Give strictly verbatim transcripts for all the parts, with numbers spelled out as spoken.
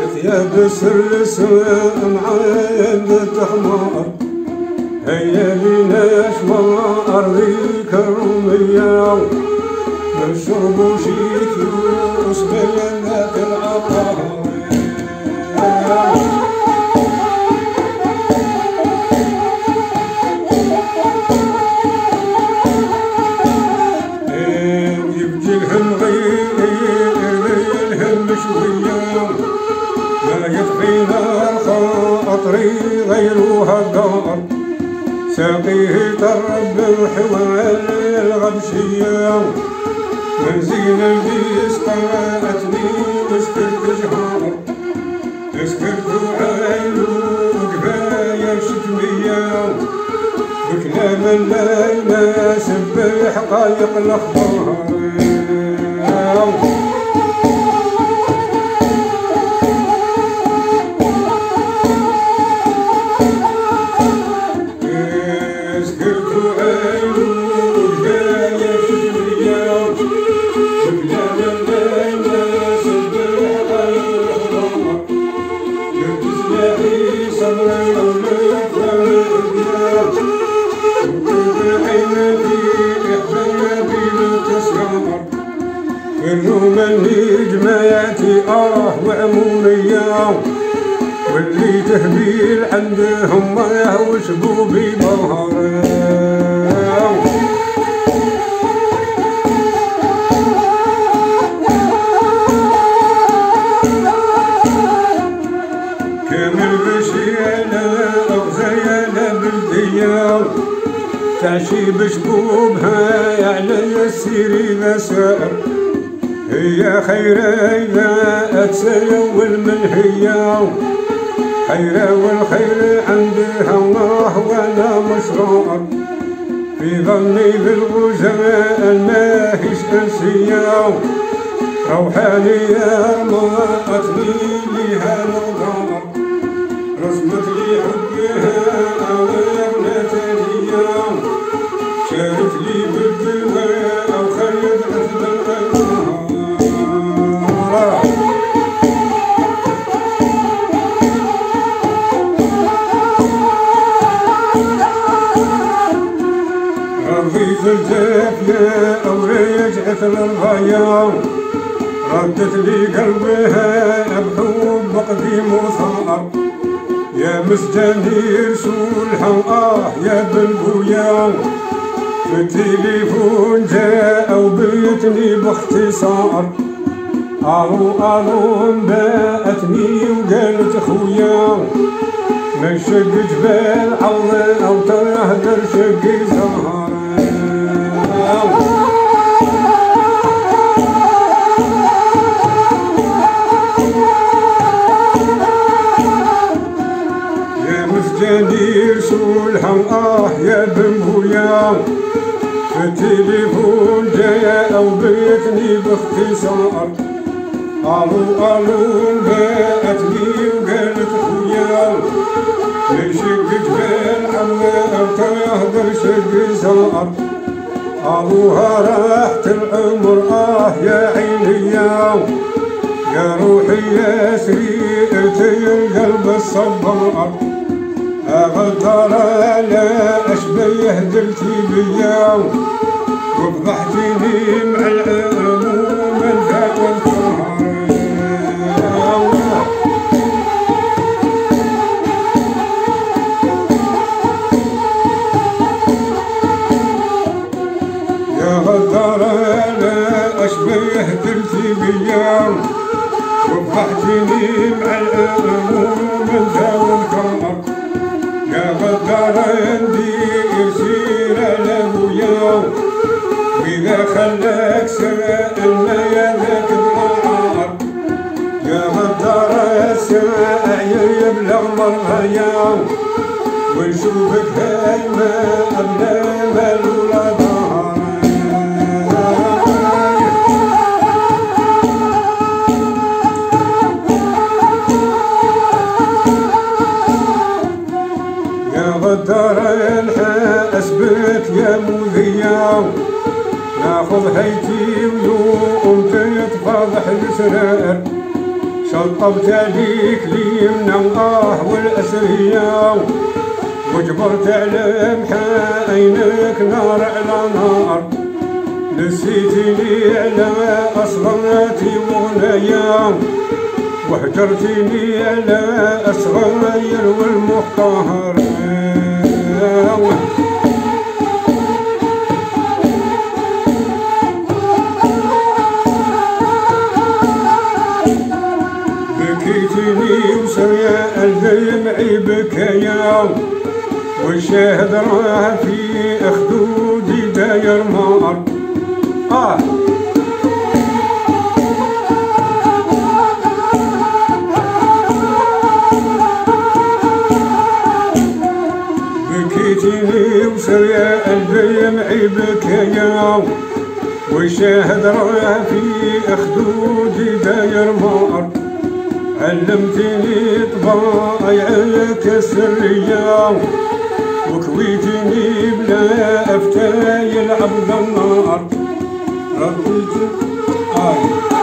ثياب السلس معايا تحمر هيا لينا شمار أرضي كرمية نشربو شي كيوس بينات العطار يبجي الهم غير الهم شوية ما يطفينا الخاطري غيروها الدار ساقيه طرب الحوال الغبشية من زين البيس قرأتني وسكرت جهار سكرت عينو وكفاية شتمية بكلام الليل ناسب حقايق الأخبار مني جماعتي آه وعمومية واللي تهبيل عندهم ما يهوش بوبي بهار كامل بشيالة أغزيالة بلدية تعشي بشبوبها على السيري مسار هي خيرة إذا أتسلو المنهية خيرة والخير عندها الله وأنا مشرور في ظني بالغزاء ما هيش أنسية روحانية ما أتني ليها نظر رسمت لي حبها أغيرنا تانية شارت لي بالدواء أو خير عذب الأنهار رضيت الجافية أو رجعت للغاية ردت لي قلبها بحب قديم وثار يا مسجاني رسولها آه يا بلبويا في التليفون جاء وبيتني باختصار الو الو باءتني وقالت خويا من شق جبال عظم او تهدر شق زهر يا مسجاني رسولها اه يا بنبويا في التليفون جاية او بيتني باختصار الو الو باءتني وقالت خويا من شق جبال عما او تهدر شق زهر ابوها راحت العمر اه يا عيني يا روحي يا سريرتي القلب الصبر اغدر لا اشبيه درتي بيا وفضحتيني مع العموم الفاق والفهر يا غدار لا اشبيه درتي بيا وفضحتيني مع العموم الفاق والفهر يا غدار ندير سيرة لابويا وإذا خلاك سائل ما يذاك النهار يا غدار الساعي يبلغ مرغايا ونشوفك هايمة قبل ما الأولى ظهر يا غدار الحاس بك يا مذيع ناخذ هيتي ويوم تتفضح الاسرار شطبت عليك اليمنى اه والأسرية وجبرت على محاينك نار على نار نسيتني على أصغرتي وغنايا وهجرتني على أصغير والمختار بكيتني وسريع الدمعي بكايا والشاهد راه في خدودي داير مار آه بكيتني وسريع الدمعي بكايا والشاهد راه في خدودي داير مار علمتني طبايعك السرية وكويتني بلا أفتاي العبد النار رديت آي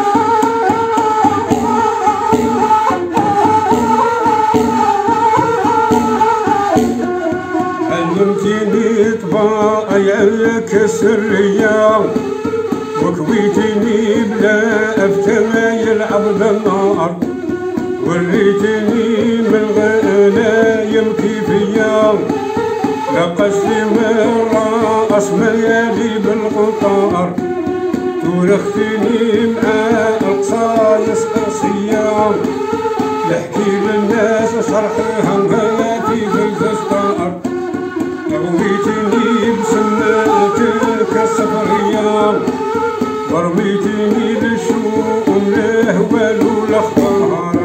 علمتني طبايعك السرية وكويتني بلا أفتاي العبد النار وريتني من غنايم كيفية لقشتي من راس ميالي بالقطار تورختني مع القصايص قصية نحكي للناس شرحها هاتي في الفستار رميتني بسماتك السفرية ورميتني للشوم الهوال والاخبار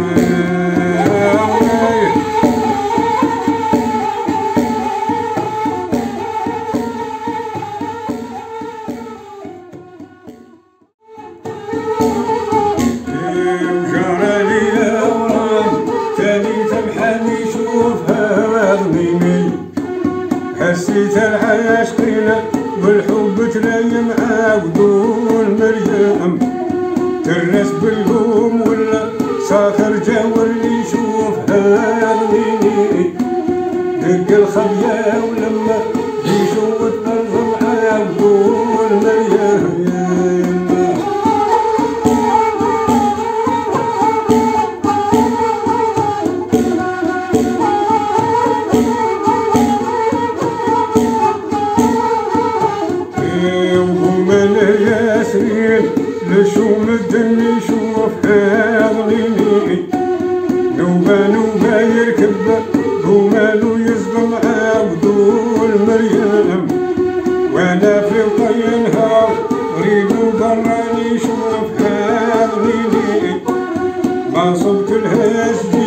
حسيت العاشقين والحب تلايم عاودوا المريم ترس بالهوم ولا ساخر جا واللي يشوف هاغنيني دق الخبية ولما يشوف الارض عاودوا المريم لشوم الدن يشوف هاغنيني نوبة نوبة يركب ومالو يصدم عاودو المريم وانا في طينها ريدو براني يشوف هاغنيني ما صبت الهاش